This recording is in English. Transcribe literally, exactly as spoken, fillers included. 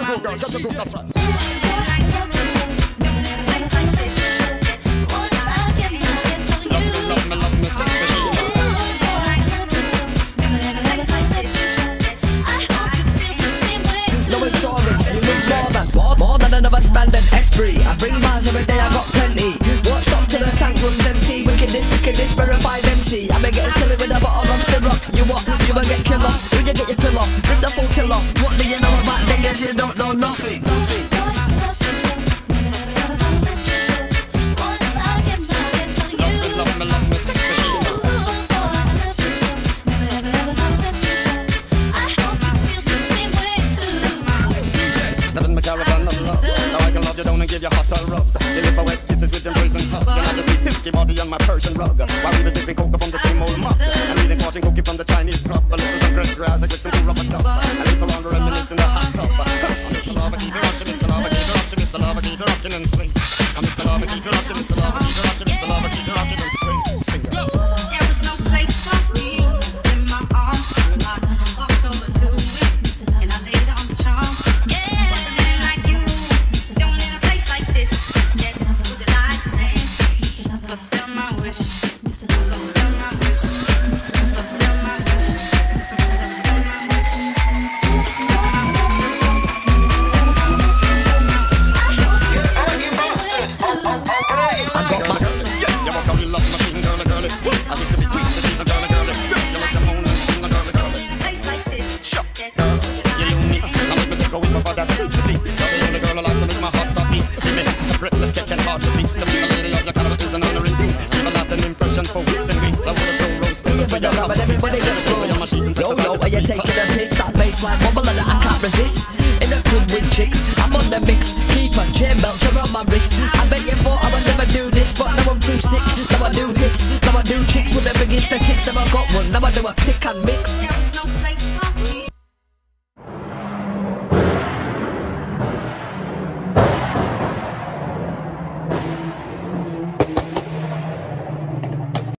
groove, girl, got the groove, that's right. Love me, love me, sexy Sheila. No insurance, you need more than more, more than another standard Esprit. I bring bars every day, I got plenty. Won't stop till the tank runs empty. Wickedness, wickedness, verified M C. I've been getting silly with a bottle of syrup. You what? You will get killer. When you get your pill off, rip the full till off. What do you know about niggas? You don't know nothing. Love me, love me, sexy Sheila. Step in my caravan of love. Now I can love you down and give you hotter rubs. You live for wet kisses with embrace and hug. You know the sweet silky body on my Persian rug. While we were sipping cocoa from the same old mug. And eating fortune cookie from the Chinese club. A little some fresh grass, I get some good rubber stuff. I live around reminisce in the hot tub. I'm Mister Lava, keep it rockin', Mister Lava, keep it rockin', Mister Lava, keep it rockin' and swing. I'm Mister Lava, keep it rockin', Mister Lava, keep it rockin', Mister Lava, keep it rockin' and swing. Sing it. There was no place for me in my arms. I walked over to it and I laid on the charm. Yeah, what's a man like you doing in a place like this? Said, would you like to dance? Fulfill my wish. Fulfill my wish. Fulfill my wish. Fulfill my wish. I got my yeah, you walk out, you love machine, girly, girly. I think to be tweet, she's a girly, girly. You like the moon and sing, a girly, girly. Sure, girl, yeah, you need. Now let me take a whiff of that sweet, you see. You're the only girl I like to make my heart stop beat. Give me a breathless kick and hard to beat. To be the lady of your caliber is an honor indeed. Leave a lasting impression for weeks and weeks. I wanna throw rose pillow for your love. Everybody gets yo, yo, are you taking a piss? That baseline wobble and I can't resist. In the club with chicks, I'm on the mix. Keep a chain belt around my wrist. I bet you thought I would never do this, but now I'm too sick. Now I do hits, now I do chicks with the biggest statistics. Never got one, now I do a pick and mix.